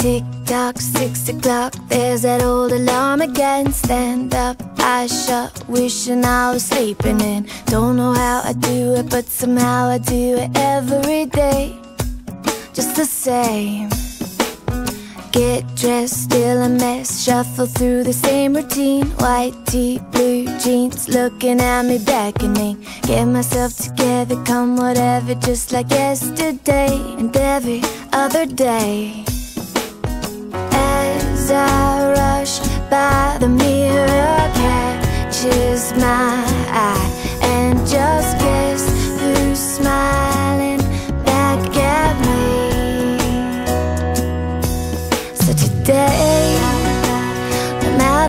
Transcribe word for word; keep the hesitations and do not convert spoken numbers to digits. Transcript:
Tick tock, six o'clock, there's that old alarm again. Stand up, eyes shut, wishing I was sleeping in. Don't know how I do it, but somehow I do it every day, just the same. Get dressed, still a mess, shuffle through the same routine. White tee, blue jeans, looking at me beckoning. Get myself together, come whatever, just like yesterday and every other day. As I rush by, the mirror catches my eye, and just guess who's smiling back at me. So today